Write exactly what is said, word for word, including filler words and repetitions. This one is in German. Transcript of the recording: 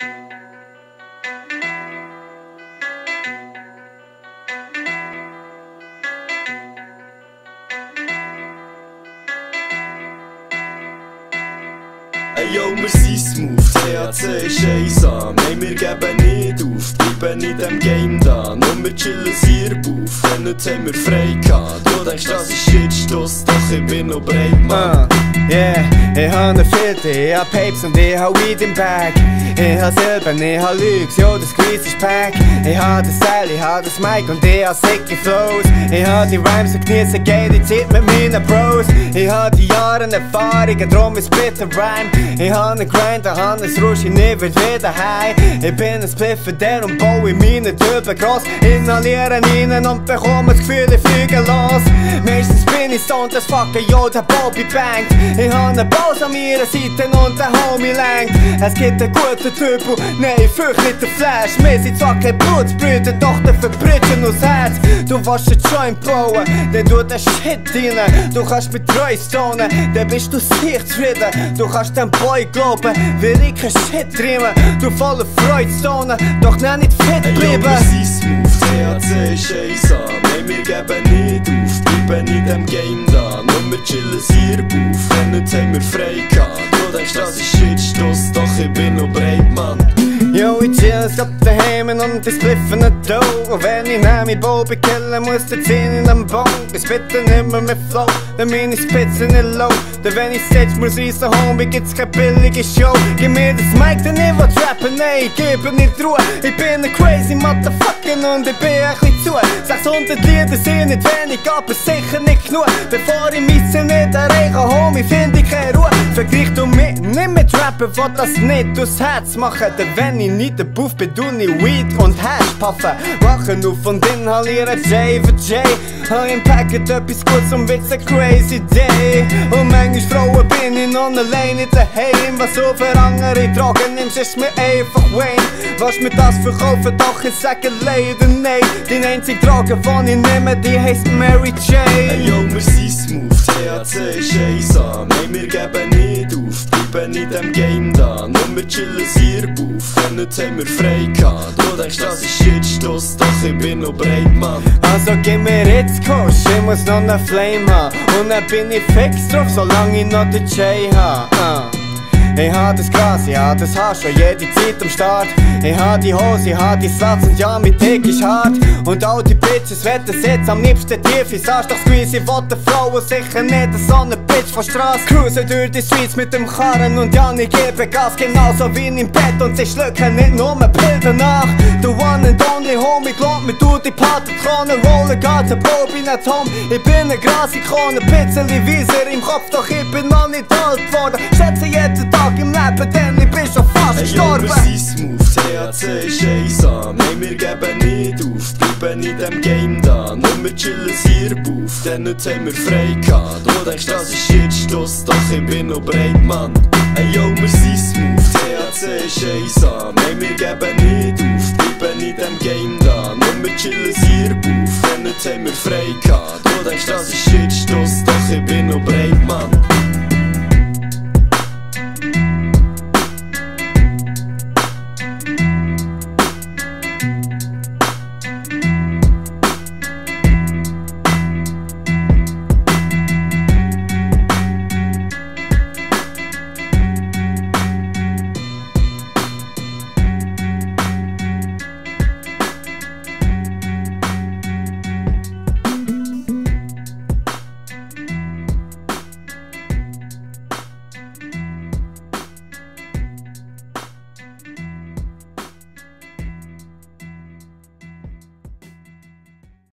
Ey yo, wir sind smooth, T H C ist einsam. Nein, wir geben nicht auf, bleiben in dem Game da. Nur wir chillen Sierbuff, denn heute haben wir frei gehabt. Du denkst, das ist Shitstoss, doch ich bin noch breit, Mann. uh, Yeah, ich hab ne Filter, ich hab Papes und ich hab Weed im Bag. Ich hab Silber, ich hab Lügs, jo, das Grease ist Pack. Ich hab das Seil, ich hab das Mic und ich hab sicke Flows. Ich hab die Rhymes und genieße geile Zeit mit meinen Bros. Ich hab die Jahre Erfahrungen, drum ist bitter Rhyme. Ich hab ne Grind, ich hab ne Rush, ich nie wird wieder high. Ich bin ein Spliffer, der und baue meine Töben gross. Inhalieren rein und bekomme das Gefühl, ich fliege los. Meistens bin ich stoned as fuck, yo, der Bobby bangt. Ich hab ne Boss an meiner Seite und der Homie lenkt. Es gibt einen guten Typ und nein, ich fürchte nicht den Flash. Wir sind zwar kein Blutsbrüder, doch der verbrechen aus Herz. Du willst den Joint bauen, dann tu den Shit rein. Du kannst mit treu stonen, dann bist du sicher zufrieden. Du kannst dem Boy glauben, will ich kein Shit treiben. Du voller Freude stonen, doch nicht nicht fit bleiben. Ey yo, wir sind smooth, T H C ist einsam. Nein, wir geben nicht auf, bleiben in dem Game da. Nur wir chillen Sierbuff, denn heute haben wir frei gehabt. Du denkst, das ist Shitstoss, doch ich bin noch breit, Mann. Yo, ich chill's ab daheim und ich spliffen nicht Dough. Und wenn ich nehme Bobby killen muss, dann zieh ich in den Bong. Ich bitte nimmer mit Flow, dann meine Spitzen nicht low. Denn wenn ich Stage muss reissen, Homie, gibt's keine billige Show. Gib mir das Mic, denn ich will trappen, nein, ich gebe nicht Ruhe. Ich bin ein crazy Motherfucker und ich bin ein bisschen zu. sechshundert Lieder sind nicht wenig, aber sicher nicht genug. Bevor ich Misse nicht erreiche, Homie, find ich keine Ruhe. Vergleich du mich nicht mit Rappen, will das nicht durchs Herz machen. Denn wenn ich nicht der Buff bin, du nicht Weed und Hash puffen. Wachen auf und inhalieren J für J. Hab im Packet etwas Gutes und wird's a crazy day. Und manchmal Frauen bin ich noch alleine daheim. Was du für andere Drogen nimmst, ist mir einfach Wayne. Willst mir das verkaufen, doch ich sage leider nein. Die einzige Droge, die ich nehme, die heisst Mary Jane. Ey yo, wir sind smooth, T H C ist einsam. Nein, wir geben nicht auf, bleiben in dem Game da. Nur wir chillen Sierbuff, denn heute haben wir frei gehabt. Du denkst, das ist Shitstoss, doch ich bin noch breit, Mann. Also gib mir jetzt Kuss, ich muss noch ne Flame haben. Und dann bin ich fix drauf, solange ich noch den J hab. uh. Ich hab das Gras, ich hab das Haar schon jede Zeit am Start. Ich hab die Hose, ich hab die Slats und ja, mein Dick ist hart. Und all die Bitches wetten jetzt am liebsten tief ins Arsch. Doch squeeze, ich will eine Frau und sicher nicht so eine Bitch von Straße. Cruise durch die Streets mit dem Karren und ja, ich gebe Gas, genauso wie im Bett. Und sie schlucken nicht nur Bilder nach. The one and only homie, glaub mir, du die Patenkrone. Rollen geht der Bobby nicht home. Ich bin eine Grasikone, Pizzeli Wieser im Kopf, doch ich bin noch nicht alt geworden. Schätze jeden Tag im Leben, denn ich bin schon fast Ey gestorben. yo, wir sind smooth, T H C ist einsam. Nein, wir geben nicht auf, bleiben in dem Game da. Nur wir chillen Sierbuff, denn heute haben wir frei gehabt. Du denkst, das ist Shitstoss, doch ich bin noch breit, Mann. Ey yo, wir sind smooth, T H C ist einsam. Nein, wir geben nicht auf, bleiben in dem Game da. Nur wir chillen Sierbuff, denn heute haben wir frei gehabt. Du denkst, das ist Shitstoss, doch ich bin noch breit, Mann.